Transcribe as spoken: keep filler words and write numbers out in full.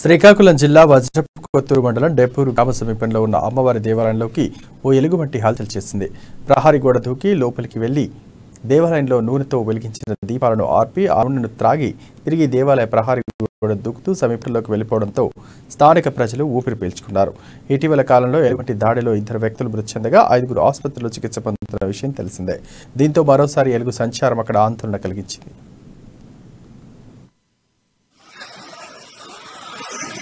శ్రీకాకుళం జిల్లా వజ్రపు కొత్తూరు మండలం డెప్పూరు గ్రామ సమీపంలో ఉన్న అమ్మవారి దేవాలయంలోకి ఓ ఎలుగుబంటి హల్చల్ చేసింది. ప్రహరీ గోడ దూకి లోపలికి వెళ్లి దేవాలయంలో నూనెతో వెలిగించిన దీపాలను ఆర్పి ఆ నూనెను త్రాగి తిరిగి దేవాలయ ప్రహరీ గోడ దూకుతూ సమీపంలోకి వెళ్లిపోవడంతో స్థానిక ప్రజలు ఊపిరి పీల్చుకున్నారు. ఇటీవల కాలంలో ఎలుగుబంటి దాడిలో ఇద్దరు వ్యక్తులు మృతి చెందగా ఐదుగురు ఆసుపత్రిలో చికిత్స పొందుతున్న విషయం తెలిసిందే. దీంతో మరోసారి ఎలుగు సంచారం అక్కడ ఆందోళన కలిగించింది.